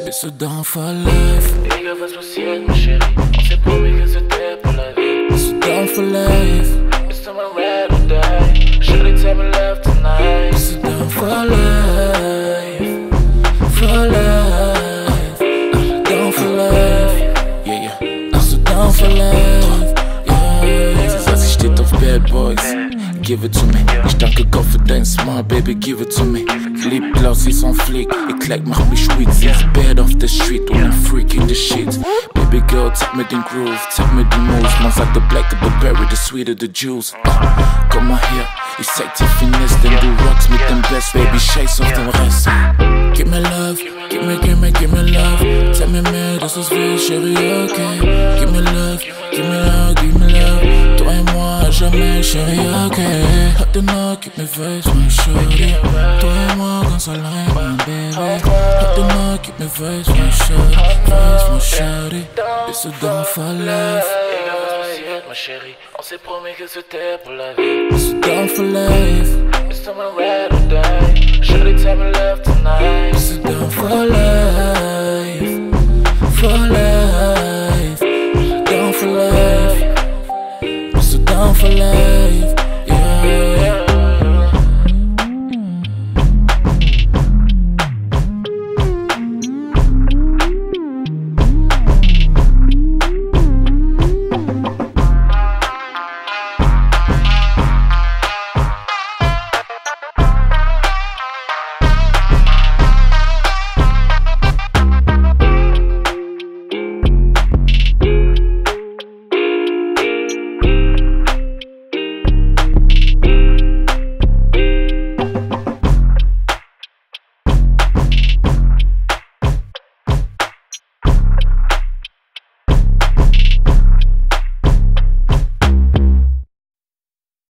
Bist du down for life? Egal was passiert, ma chérie, on s'est promis que c'était pour la vie. Bist du down for life? Bist du mein ride or die? Shorty tell me love tonight. Bist du down for life? For life? Down for life? Yeah, yeah. Bist du down for life? Yeah. Sie sagt, sie steht auf Bad Boys. Give it to me. Ich danke Gott für dein Smile, baby, give it to me. Ich lieb Klaus, sie ist on fleek. Ihr Kleid macht mich sweet. Sie ist bad off the street und ein Freak in the sheets. Baby girl, zeig mir den Groove, zeig mir die Moves. Man sagt, the blacker the berry, the sweeter the juice. Komm mal her, ich zeig dir Finesse, denn du rockst mit dem Best. Baby, scheiß auf den Rest. Gib mir love, gib mir love. Zeig mir mehr, dass es will, chérie, okay. Gib mir love, gib mir love, gib mir love. Toi et moi, à jamais, chérie, okay. Hot the knock, keep me face, my shorty. Toi et moi, quand ça line, my baby. Hot the knock, keep me face, my shorty. Face, my shorty. Bist du down for life? Egal was passiert, ma chérie, on s'est promis que c'était pour la vie. Bist du down for life? Bist du mein ride or die? Shorty tell me love tonight. Bist du down for life?